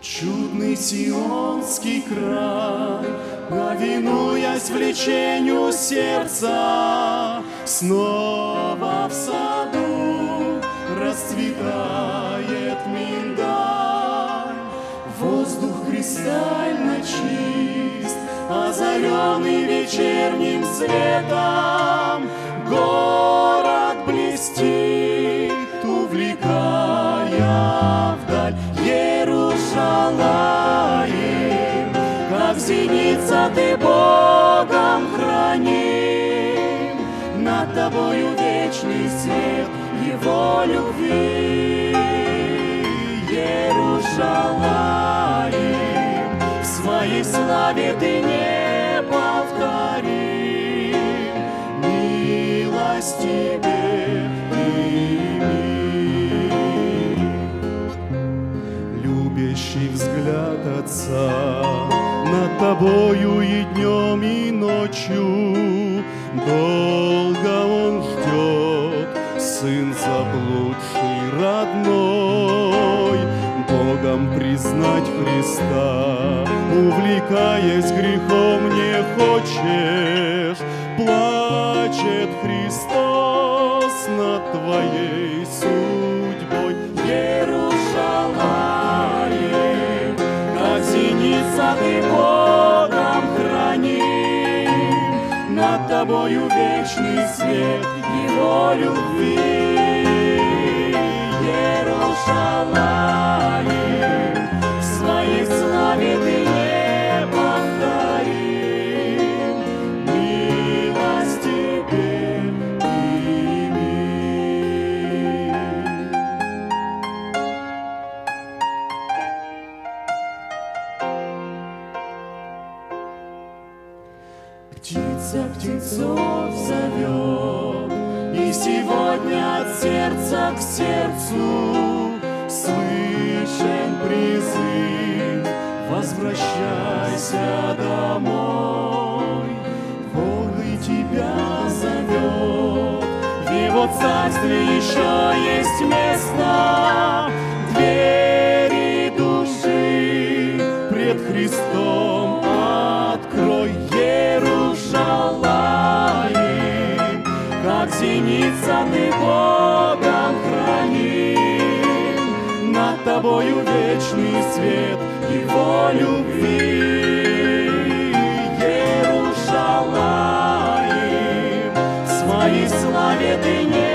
Чудный Сионский край, повинуясь влечению сердца, снова в саду расцветает миндаль. Воздух кристально чист, озаренный вечерним светом, город блестит, увлекая вдаль. Иерушалаим, как зеница ты Богом храним, над тобою вечный свет Его любви. Иерушалаим, в своей славе ты неповторим, милость тебе прими. Любящий взгляд Отца над тобою и днем, и ночью, долго Он ждет, Сын заблудший родной, Богом признать Христа, увлекаясь грехом не хочешь, плачет Христос над твоей судьбой. Иерушалаим, как зеница ты Богом храним, над тобою вечный свет Его любви. Иерушалаим, в своей славе ты неповторим, милость тебе прими. Птица птенцов зовет, и сегодня от сердца к сердцу слышен призыв: возвращайся домой. Бог и тебя зовет, в Его царстве еще есть место, двери души пред Христом открой. Иерушалаим, как зеница ты Богом храним, над тобою вечный свет Его любви. Иерушалаим, в своей славе ты не